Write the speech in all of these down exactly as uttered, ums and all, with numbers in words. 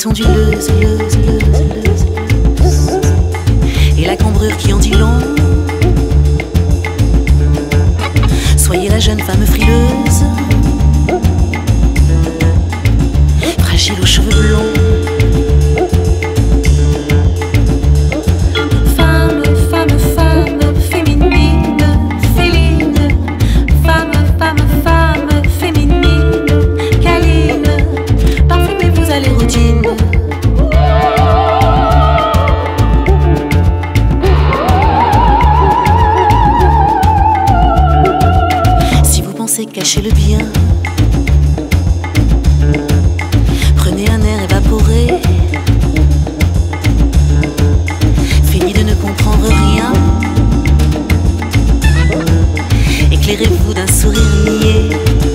onduleuse, leuse, leuse, leuse, leuse. Et la cambrure qui en dit long. Soyez la jeune femme frileuse, fragile aux cheveux blonds. Femme, femme, femme, féminine, féline. Femme, femme, femme, féminine, câline. Parfumez-vous à l'éroutine. Cachez le bien. Prenez un air évaporé. Fini de ne comprendre rien. Éclairez-vous d'un sourire niais.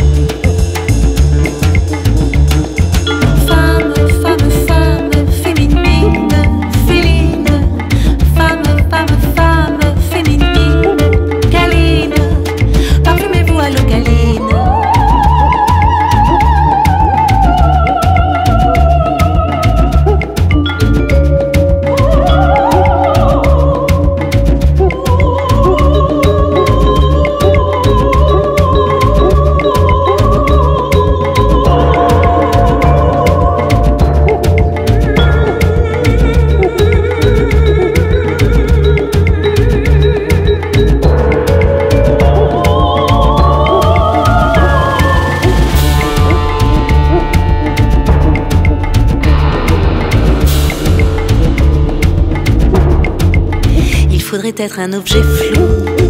Femme, femme, femme, féminine, féline. Femme, femme, femme, féminine, câline. Parfumez-vous à l'ocaline. Faudrait être un objet flou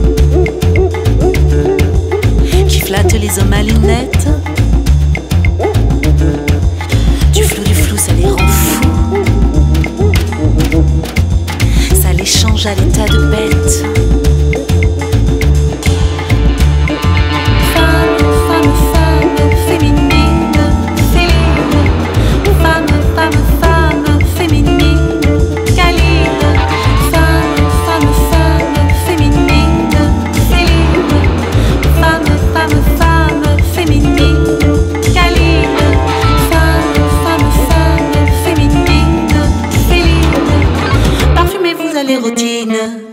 qui flatte les hommes à lunettes. Du flou, du flou, ça les rend fous. Ça les change à l'état de bête. Femme, femme, femme, féminine, féline. Femme, femme, femme, féminine, câline. Les routines.